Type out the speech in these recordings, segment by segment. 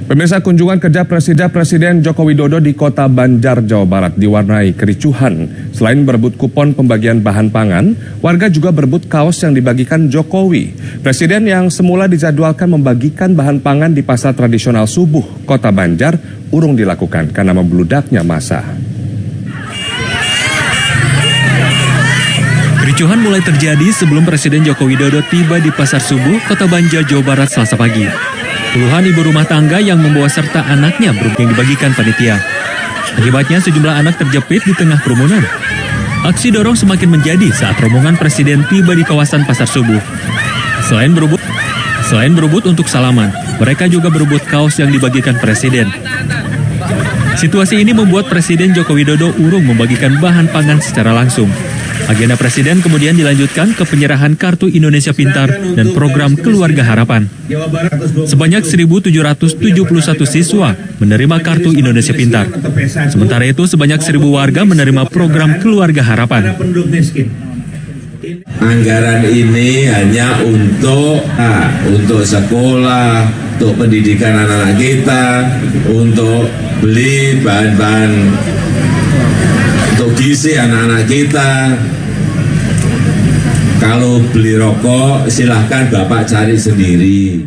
Pemirsa, kunjungan kerja Presiden Joko Widodo di Kota Banjar, Jawa Barat diwarnai kericuhan. Selain berebut kupon pembagian bahan pangan, warga juga berebut kaos yang dibagikan Jokowi. Presiden yang semula dijadwalkan membagikan bahan pangan di pasar tradisional Subuh, Kota Banjar, urung dilakukan karena membludaknya massa. Kericuhan mulai terjadi sebelum Presiden Joko Widodo tiba di Pasar Subuh, Kota Banjar, Jawa Barat, Selasa pagi. Puluhan ibu rumah tangga yang membawa serta anaknya yang dibagikan panitia. Akibatnya sejumlah anak terjepit di tengah kerumunan. Aksi dorong semakin menjadi saat rombongan Presiden tiba di kawasan Pasar Subuh. Selain berebut untuk salaman, mereka juga berebut kaos yang dibagikan Presiden. Situasi ini membuat Presiden Joko Widodo urung membagikan bahan pangan secara langsung. Agenda Presiden kemudian dilanjutkan ke penyerahan Kartu Indonesia Pintar dan program Keluarga Harapan. Sebanyak 1.771 siswa menerima Kartu Indonesia Pintar. Sementara itu sebanyak 1.000 warga menerima program Keluarga Harapan. Anggaran ini hanya untuk sekolah, untuk pendidikan anak-anak kita, untuk beli bahan-bahan untuk gizi anak-anak kita. Kalau beli rokok, silahkan Bapak cari sendiri.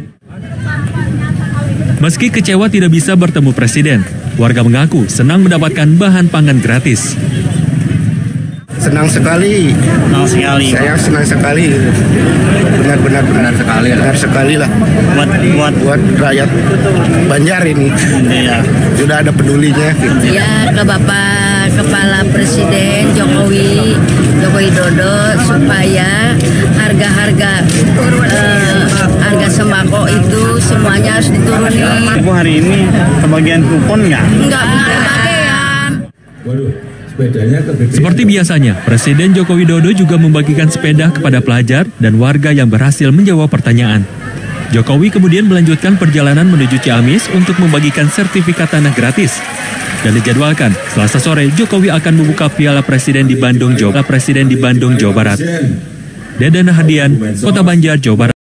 Meski kecewa tidak bisa bertemu Presiden, warga mengaku senang mendapatkan bahan pangan gratis. Senang sekali. Saya senang sekali. Benar sekali lah. Buat rakyat Banjar ini. Iya. Sudah ada pedulinya. Gitu. Ya, ke Bapak Kepala Presiden Joko Widodo supaya harga sembako itu semuanya harus diturunin. Hari ini kebagian kupon nggak? Nggak kebagian. Seperti biasanya, Presiden Joko Widodo juga membagikan sepeda kepada pelajar dan warga yang berhasil menjawab pertanyaan. Jokowi kemudian melanjutkan perjalanan menuju Ciamis untuk membagikan sertifikat tanah gratis. Dan dijadwalkan, Selasa sore Jokowi akan membuka Piala Presiden di Bandung, Jawa Barat. Deden Hadian, Kota Banjar, Jawa Barat.